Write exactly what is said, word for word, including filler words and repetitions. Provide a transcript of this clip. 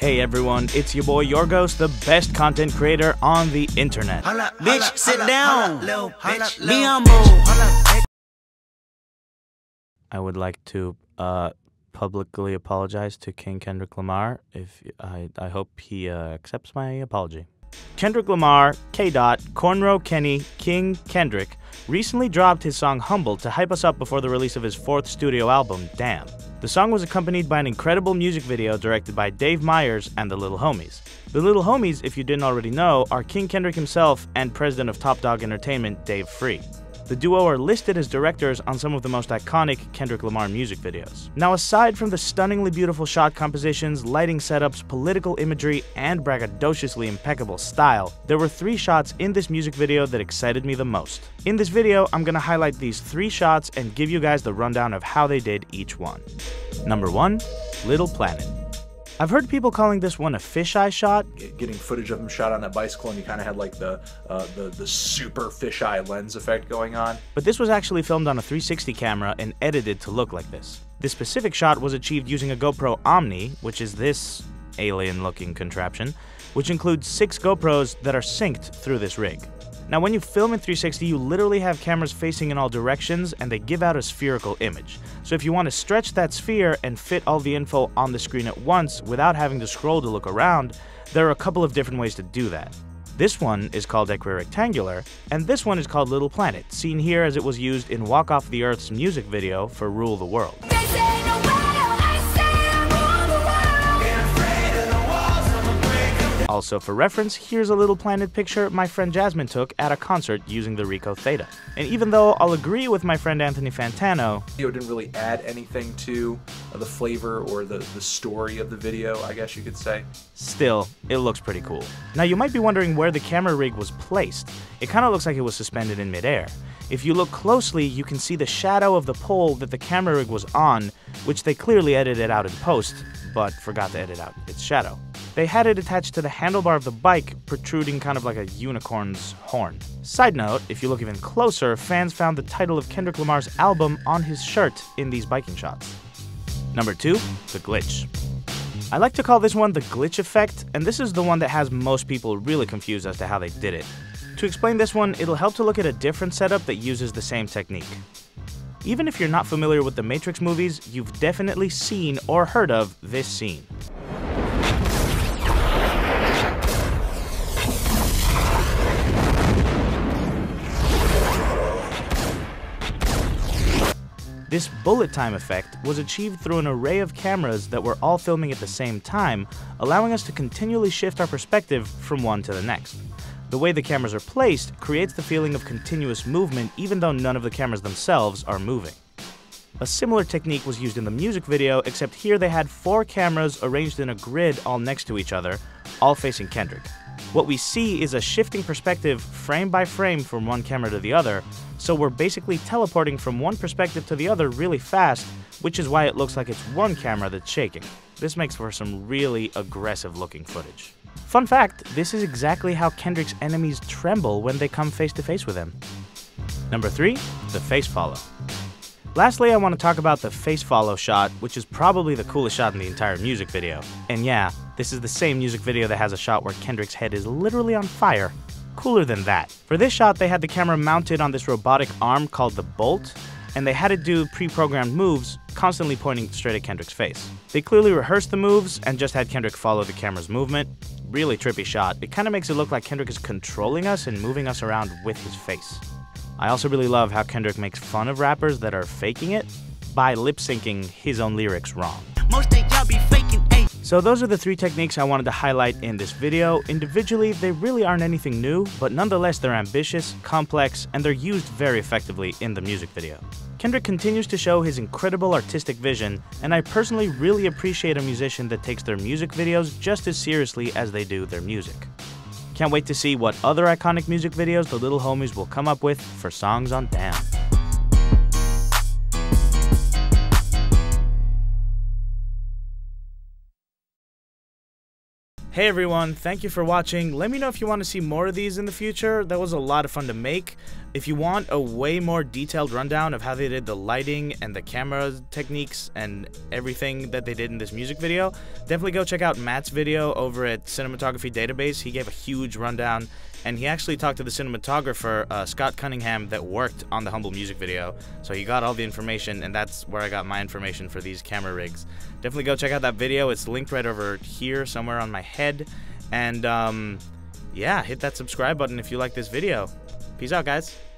Hey everyone, it's your boy Yorgos, the best content creator on the internet. Holla, bitch, holla, sit holla, down. Holla, little bitch, be on move. I would like to uh, publicly apologize to King Kendrick Lamar. If I, I hope he uh, accepts my apology. Kendrick Lamar, K. Dot, Cornrow Kenny, King Kendrick, recently dropped his song Humble to hype us up before the release of his fourth studio album, Damn. The song was accompanied by an incredible music video directed by Dave Meyers and the Little Homies. The Little Homies, if you didn't already know, are King Kendrick himself and president of Top Dawg Entertainment, Dave Free. The duo are listed as directors on some of the most iconic Kendrick Lamar music videos. Now, aside from the stunningly beautiful shot compositions, lighting setups, political imagery, and braggadociously impeccable style, there were three shots in this music video that excited me the most. In this video, I'm gonna highlight these three shots and give you guys the rundown of how they did each one. Number one, Little Planet. I've heard people calling this one a fisheye shot. Getting footage of him shot on that bicycle, and you kind of had like the, uh, the the super fisheye lens effect going on. But this was actually filmed on a three sixty camera and edited to look like this. This specific shot was achieved using a GoPro Omni, which is this alien-looking contraption, which includes six GoPros that are synced through this rig. Now, when you film in three sixty, you literally have cameras facing in all directions and they give out a spherical image. So if you want to stretch that sphere and fit all the info on the screen at once without having to scroll to look around, there are a couple of different ways to do that. This one is called Equirectangular, and this one is called Little Planet, seen here as it was used in Walk Off the Earth's music video for Rule the World. Also for reference, here's a Little Planet picture my friend Jasmine took at a concert using the Ricoh Theta. And even though I'll agree with my friend Anthony Fantano, it didn't really add anything to the flavor or the, the story of the video, I guess you could say. Still, it looks pretty cool. Now you might be wondering where the camera rig was placed. It kind of looks like it was suspended in midair. If you look closely, you can see the shadow of the pole that the camera rig was on, which they clearly edited out in post, but forgot to edit out its shadow. They had it attached to the handlebar of the bike, protruding kind of like a unicorn's horn. Side note, if you look even closer, fans found the title of Kendrick Lamar's album on his shirt in these biking shots. Number two, the glitch. I like to call this one the glitch effect, and this is the one that has most people really confused as to how they did it. To explain this one, it'll help to look at a different setup that uses the same technique. Even if you're not familiar with the Matrix movies, you've definitely seen or heard of this scene. This bullet time effect was achieved through an array of cameras that were all filming at the same time, allowing us to continually shift our perspective from one to the next. The way the cameras are placed creates the feeling of continuous movement even though none of the cameras themselves are moving. A similar technique was used in the music video, except here they had four cameras arranged in a grid all next to each other, all facing Kendrick. What we see is a shifting perspective frame by frame from one camera to the other, so we're basically teleporting from one perspective to the other really fast, which is why it looks like it's one camera that's shaking. This makes for some really aggressive looking footage. Fun fact, this is exactly how Kendrick's enemies tremble when they come face to face with him. Number three, the face follow. Lastly, I want to talk about the face follow shot, which is probably the coolest shot in the entire music video. And yeah, this is the same music video that has a shot where Kendrick's head is literally on fire. Cooler than that. For this shot, they had the camera mounted on this robotic arm called the Bolt, and they had it do pre-programmed moves, constantly pointing straight at Kendrick's face. They clearly rehearsed the moves and just had Kendrick follow the camera's movement. Really trippy shot. It kind of makes it look like Kendrick is controlling us and moving us around with his face. I also really love how Kendrick makes fun of rappers that are faking it by lip-syncing his own lyrics wrong. Most of y'all be faking, ay. So those are the three techniques I wanted to highlight in this video. Individually, they really aren't anything new, but nonetheless they're ambitious, complex, and they're used very effectively in the music video. Kendrick continues to show his incredible artistic vision, and I personally really appreciate a musician that takes their music videos just as seriously as they do their music. Can't wait to see what other iconic music videos the Little Homies will come up with for songs on Damn. Hey everyone, thank you for watching. Let me know if you want to see more of these in the future. That was a lot of fun to make. If you want a way more detailed rundown of how they did the lighting and the camera techniques and everything that they did in this music video, definitely go check out Matt's video over at Cinematography Database. He gave a huge rundown, and he actually talked to the cinematographer, uh, Scott Cunningham, that worked on the Humble music video. So he got all the information, and that's where I got my information for these camera rigs. Definitely go check out that video. It's linked right over here somewhere on my head. And um, yeah, hit that subscribe button if you like this video. Peace out, guys.